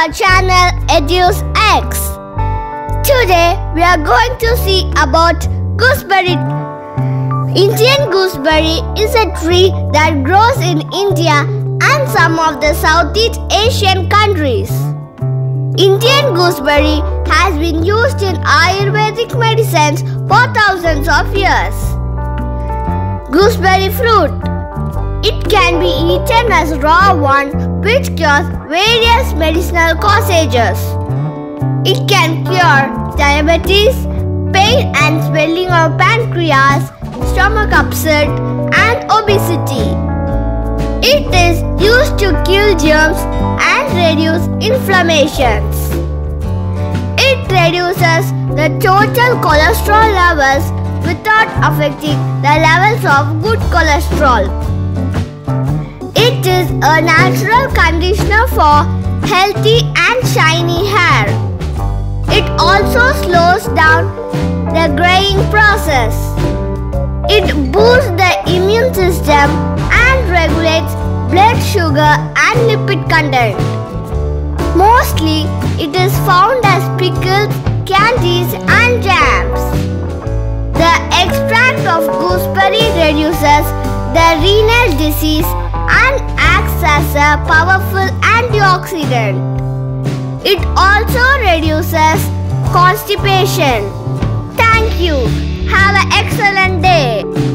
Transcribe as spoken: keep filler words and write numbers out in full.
our channel EduSX. Today we are going to see about gooseberry. Indian gooseberry is a tree that grows in India and some of the Southeast Asian countries. Indian gooseberry has been used in Ayurvedic medicines for thousands of years. Gooseberry fruit. It can be eaten as raw one, which cures various medicinal causages. It can cure diabetes, pain and swelling of pancreas, stomach upset and obesity. It is used to kill germs and reduce inflammations. It reduces the total cholesterol levels without affecting the levels of good cholesterol. It is a natural conditioner for healthy and shiny hair. It also slows down the graying process. It boosts the immune system and regulates blood sugar and lipid content. Mostly, it is found as pickles, candies and jams. The extract of gooseberry reduces the renal disease and acts as a powerful antioxidant. It also reduces constipation. Thank you. Have an excellent day.